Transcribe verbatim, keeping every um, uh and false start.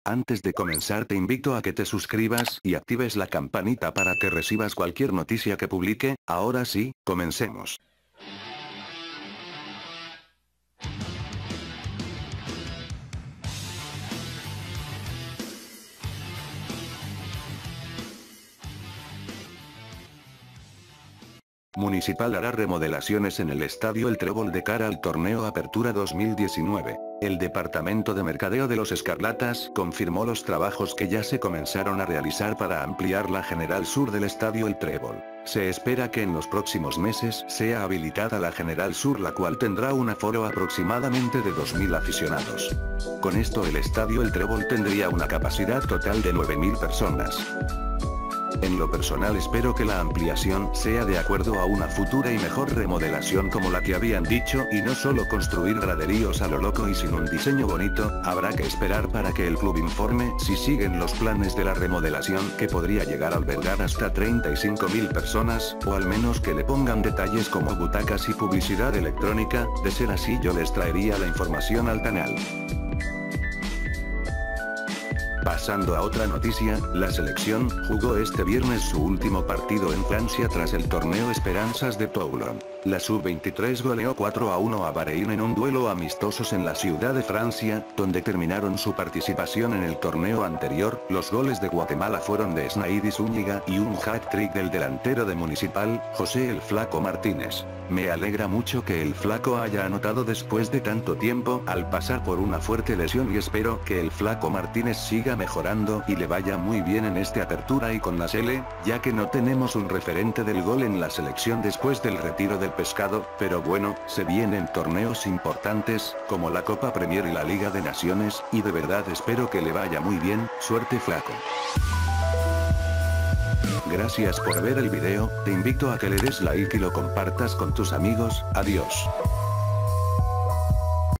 Antes de comenzar te invito a que te suscribas y actives la campanita para que recibas cualquier noticia que publique. Ahora sí, comencemos. Municipal hará remodelaciones en el Estadio El Trébol de cara al torneo Apertura dos mil diecinueve. El Departamento de Mercadeo de los Escarlatas confirmó los trabajos que ya se comenzaron a realizar para ampliar la General Sur del Estadio El Trébol. Se espera que en los próximos meses sea habilitada la General Sur, la cual tendrá un aforo aproximadamente de dos mil aficionados. Con esto el Estadio El Trébol tendría una capacidad total de nueve mil personas. En lo personal espero que la ampliación sea de acuerdo a una futura y mejor remodelación como la que habían dicho, y no solo construir graderíos a lo loco y sin un diseño bonito. Habrá que esperar para que el club informe si siguen los planes de la remodelación, que podría llegar a albergar hasta treinta y cinco mil personas, o al menos que le pongan detalles como butacas y publicidad electrónica. De ser así yo les traería la información al canal. Pasando a otra noticia, la selección jugó este viernes su último partido en Francia tras el torneo Esperanzas de Toulon. La sub veintitrés goleó cuatro a uno a Bahrein en un duelo amistosos en la ciudad de Francia, donde terminaron su participación en el torneo anterior. Los goles de Guatemala fueron de Snaidi Zúñiga y un hat-trick del delantero de Municipal, José el Flaco Martínez. Me alegra mucho que el Flaco haya anotado después de tanto tiempo al pasar por una fuerte lesión, y espero que el Flaco Martínez siga mejorando y le vaya muy bien en esta apertura y con la Sele, ya que no tenemos un referente del gol en la selección después del retiro del pescado. Pero bueno, se vienen torneos importantes, como la Copa Premier y la Liga de Naciones, y de verdad espero que le vaya muy bien. Suerte, Flaco. Gracias por ver el video, te invito a que le des like y lo compartas con tus amigos. Adiós.